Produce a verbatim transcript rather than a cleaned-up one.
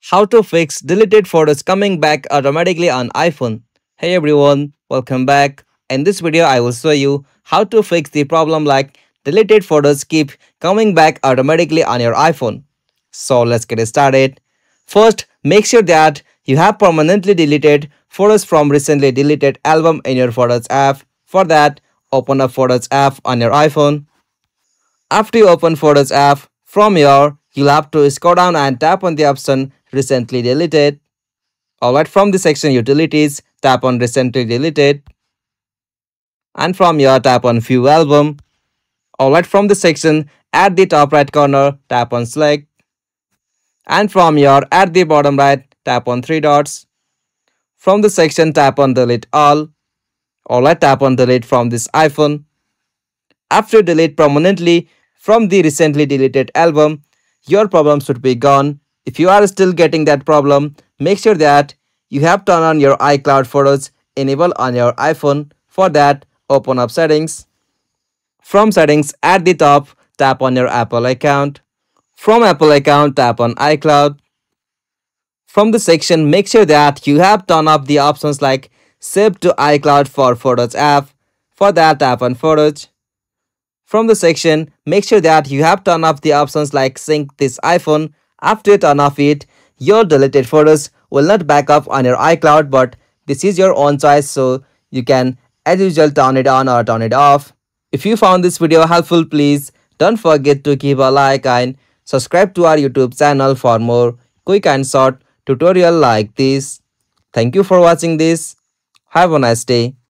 How to fix deleted photos coming back automatically on iPhone. Hey everyone, welcome back. In this video, I will show you how to fix the problem like deleted photos keep coming back automatically on your iPhone. So let's get started. First, make sure that you have permanently deleted photos from recently deleted album in your Photos app. For that, open up Photos app on your iPhone. After you open Photos app, from here, you'll have to scroll down and tap on the option Recently Deleted. Alright, from the section Utilities, tap on Recently Deleted. And from here, tap on View Album. Alright, from the section at the top right corner, tap on Select. And from here, at the bottom right, tap on three dots. From the section, tap on Delete All. Alright, tap on Delete from this iPhone. After delete permanently from the recently deleted album, your problem should be gone. If you are still getting that problem, make sure that you have turned on your iCloud photos enable on your iPhone. For that, open up Settings. From Settings at the top, tap on your Apple account. From Apple account, tap on iCloud. From the section, make sure that you have turned off the options like Save to iCloud for Photos app. For that, tap on Photos. From the section, make sure that you have turned off the options like Sync this iPhone. After you turn off it, your deleted photos will not back up on your iCloud, but this is your own choice, so you can as usual turn it on or turn it off. If you found this video helpful, please don't forget to give a like and subscribe to our YouTube channel for more quick and short tutorial like this. Thank you for watching this. Have a nice day.